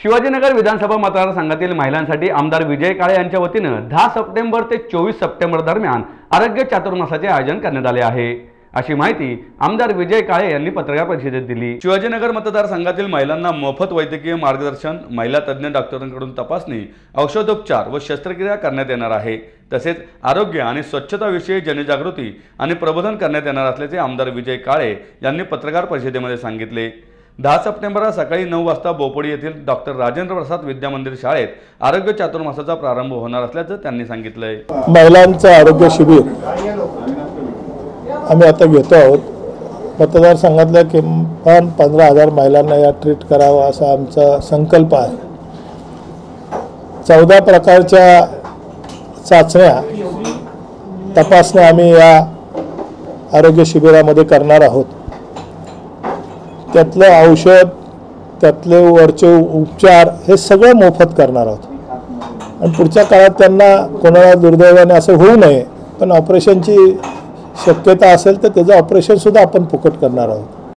शिवाजीनगर विधानसभा मतदारसंघातील महिलांसाठी आमदार विजय काळे यांच्या वतीने 10 सप्टेंबर ते 24 सप्टेंबर दरम्यान आरोग्य चातुर्मासाचे आयोजन करण्यात आले आहे, अशी माहिती आमदार विजय काळे यांनी पत्रकार परिषदेत दिली। शिवाजीनगर मतदारसंघातील महिलांना मोफत वैद्यकीय मार्गदर्शन, महिला तज्ञ डॉक्टरांकडून तपासणी, औषधोपचार व शस्त्रक्रिया करण्यात येणार आहे। तसेच आरोग्य आणि स्वच्छता विषयी जनजागृती आणि प्रबोधन करण्यात येणार असल्याचे आमदार विजय काळे यांनी पत्रकार परिषदेमध्ये सांगितले। 10 सप्टेंबरला सकाळी 9 वाजता बोपोडी येथील डॉक्टर राजेंद्र प्रसाद विद्या मंदिर शाळेत आरोग्य चातुर्मासाचा प्रारंभ होणार असल्याचं त्यांनी सांगितलंय। महिलांचं आरोग्य शिबिर आम्ही आता घेतो आहोत। मतदारसंघातल्या किमान 15,000 महिलांना या ट्रीट करावा असा आमचा संकल्प आहे। 14 प्रकारच्या चाचण्या तपासण्या आम्ही या आरोग्य शिबिरामध्ये करणार आहोत। त्यातलं औषध, त्यातले वरचे उपचार हे सगळं मोफत करणार आहोत। आणि पुढच्या काळात त्यांना कोणाला दुर्दैवाने असं होऊ नये, पण ऑपरेशनची शक्यता असेल तर त्याचं ऑपरेशन सुद्धा आपण फुकट करणार आहोत।